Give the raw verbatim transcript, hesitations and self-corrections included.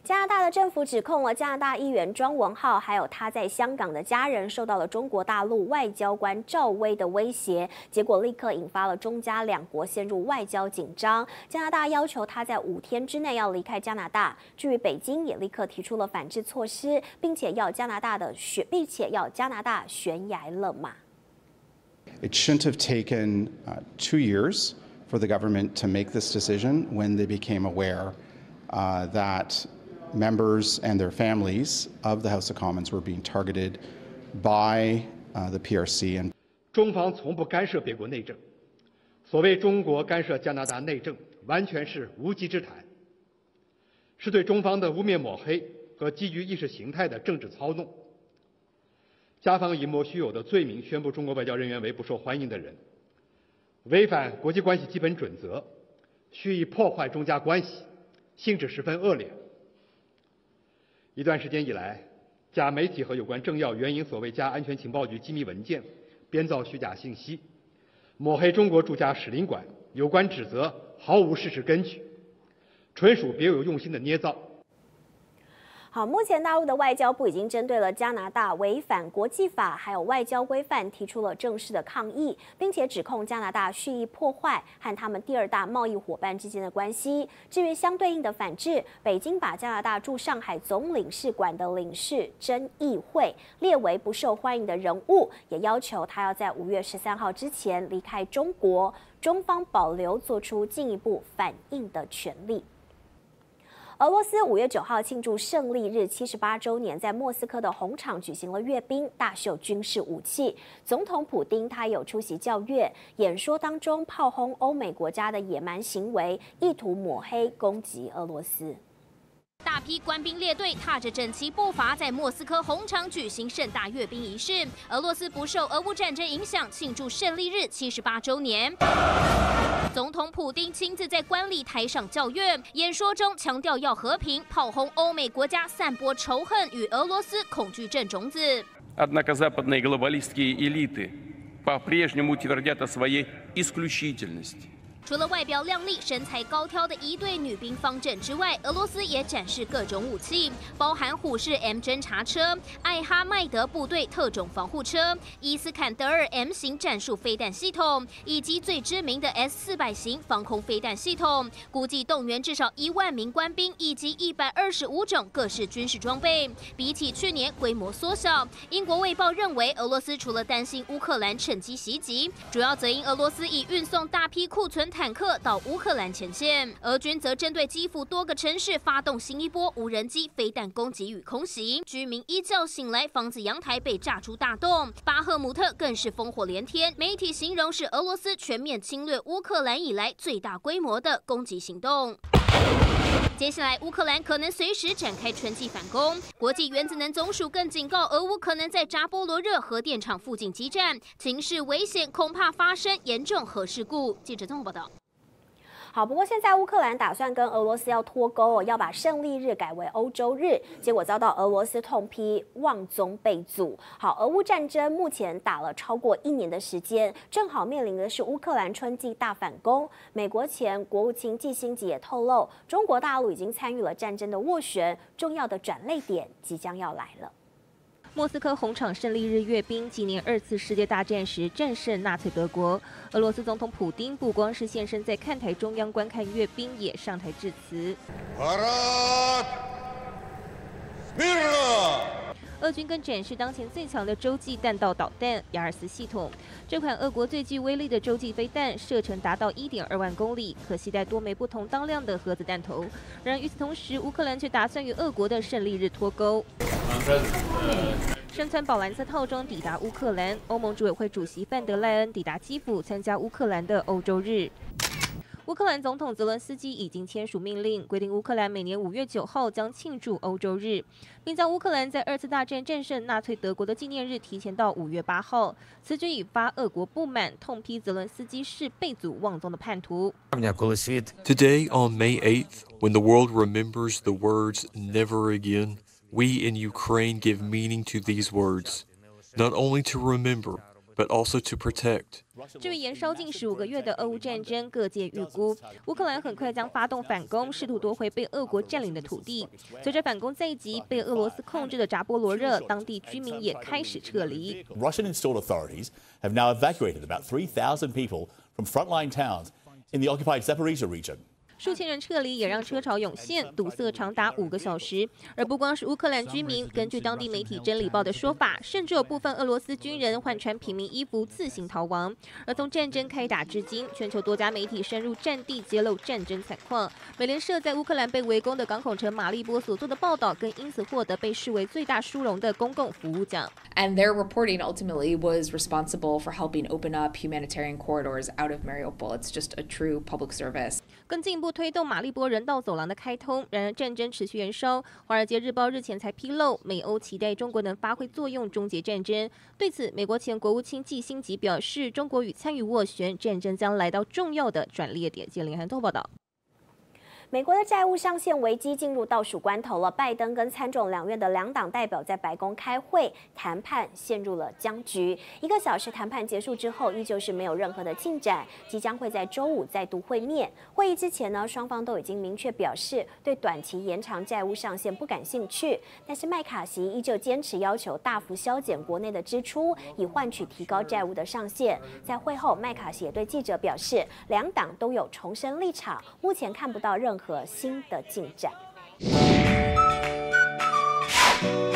加拿大的政府指控了加拿大议员庄文浩，还有他在香港的家人受到了中国大陆外交官赵薇的威胁，结果立刻引发了中加两国陷入外交紧张。加拿大要求他在五天之内要离开加拿大。至于北京，也立刻提出了反制措施，并且要加拿大的悬，并且要加拿大悬崖勒马。 It shouldn't have taken uh, two years for the government to make this decision when they became aware uh, that members and their families of the House of Commons were being targeted by uh, the P R C. And 中方从不干涉别国内政，所谓中国干涉加拿大内政，完全是无稽之谈，是对中方的污蔑抹黑和基于意识形态的政治操弄。加方以莫须有的罪名宣布中国外交人员为不受欢迎的人，违反国际关系基本准则，蓄意破坏中加关系，性质十分恶劣。一段时间以来，假媒体和有关政要援引所谓加安全情报局机密文件，编造虚假信息，抹黑中国驻加使领馆，有关指责毫无事实根据，纯属别有用心的捏造。 好，目前大陆的外交部已经针对了加拿大违反国际法还有外交规范提出了正式的抗议，并且指控加拿大蓄意破坏和他们第二大贸易伙伴之间的关系。至于相对应的反制，北京把加拿大驻上海总领事馆的领事曾议会列为不受欢迎的人物，也要求他要在五月十三号之前离开中国，中方保留做出进一步反应的权利。俄罗斯五月九号庆祝胜利日七十八周年，在莫斯科的红场举行了阅兵，大秀军事武器。总统普丁他有出席教阅，演说当中炮轰欧美国家的野蛮行为，意图抹黑攻击俄罗斯。 大批官兵列队踏着整齐步伐，在莫斯科红场举行盛大阅兵仪式。俄罗斯不受俄乌战争影响，庆祝胜利日七十八周年。总统普丁亲自在观礼台上教阅，演说中强调要和平，炮轰欧美国家散播仇恨与俄罗斯恐惧症种子。 Однако западные глобалистские элиты по-прежнему твердят о своей исключительности. 除了外表靓丽、身材高挑的一队女兵方阵之外，俄罗斯也展示各种武器，包含虎式 M 侦察车、艾哈迈德部队特种防护车、伊斯坎德尔 M 型战术飞弹系统，以及最知名的 S 四百型防空飞弹系统。估计动员至少一万名官兵以及一百二十五种各式军事装备，比起去年规模缩小。英国卫报认为，俄罗斯除了担心乌克兰趁机袭击，主要则因俄罗斯已运送大批库存坦克到乌克兰前线，俄军则针对基辅多个城市发动新一波无人机飞弹攻击与空袭，居民一觉醒来，房子阳台被炸出大洞。巴赫姆特更是烽火连天，媒体形容是俄罗斯全面侵略乌克兰以来最大规模的攻击行动。接下来，乌克兰可能随时展开春季反攻。国际原子能总署更警告，俄乌可能在扎波罗热核电厂附近激战，情势危险，恐怕发生严重核事故。记者综合报道。 好，不过现在乌克兰打算跟俄罗斯要脱钩哦，要把胜利日改为欧洲日，结果遭到俄罗斯痛批妄宗被阻。好，俄乌战争目前打了超过一年的时间，正好面临的是乌克兰春季大反攻。美国前国务卿季辛吉也透露，中国大陆已经参与了战争的斡旋，重要的转捩点即将要来了。 莫斯科红场胜利日阅兵纪念二次世界大战时战胜纳粹德国。俄罗斯总统普丁不光是现身在看台中央观看阅兵，也上台致辞。俄军更展示当前最强的洲际弹道导弹雅尔斯系统。这款俄国最具威力的洲际飞弹射程达到 一点二万公里，可携带多枚不同当量的核子弹头。然而与此同时，乌克兰却打算与俄国的胜利日脱钩。身穿宝蓝色套装抵达乌克兰，欧盟主委会主席范德赖恩抵达基辅参加乌克兰的欧洲日。乌克兰总统泽伦斯基已经签署命令，规定乌克兰每年五月九号将庆祝欧洲日，并将乌克兰在二次大战战胜纳粹德国的纪念日提前到五月八号。此举引发俄国不满，痛批泽伦斯基是被阻妄宗的叛徒。 Today on May eighth, when the world remembers the words "never again," we in Ukraine give meaning to these words, not only to remember, but also to protect. 至于延烧近十五个月的俄乌战争，各界预估乌克兰很快将发动反攻，试图夺回被俄国占领的土地。随着反攻在即，被俄罗斯控制的扎波罗热，当地居民也开始撤离。 Russian-installed authorities have now evacuated about three thousand people from frontline towns in the occupied Zaporizhzhia region. 数千人撤离，也让车潮涌现，堵塞长达五个小时。而不光是乌克兰居民，根据当地媒体《真理报》的说法，甚至有部分俄罗斯军人换穿平民衣服自行逃亡。而从战争开打至今，全球多家媒体深入战地揭露战争惨况。美联社在乌克兰被围攻的港口城马利波所做的报道，更因此获得被视为最大殊荣的公共服务奖。 And their reporting ultimately was responsible for helping open up humanitarian corridors out of Mariupol. It's just a true public service. 更进一步推动马利波人道走廊的开通。然而，战争持续延烧。《华尔街日报》日前才披露，美欧期待中国能发挥作用，终结战争。对此，美国前国务卿季辛吉表示，中国与参与斡旋，战争将来到重要的转捩点。记者林涵透报道。 美国的债务上限危机进入倒数关头了，拜登跟参众两院的两党代表在白宫开会，谈判陷入了僵局。一个小时谈判结束之后，依旧是没有任何的进展，即将会在周五再度会面。会议之前呢，双方都已经明确表示对短期延长债务上限不感兴趣，但是麦卡锡依旧坚持要求大幅削减国内的支出，以换取提高债务的上限。在会后，麦卡锡也对记者表示，两党都有重申立场，目前看不到任何和新的进展。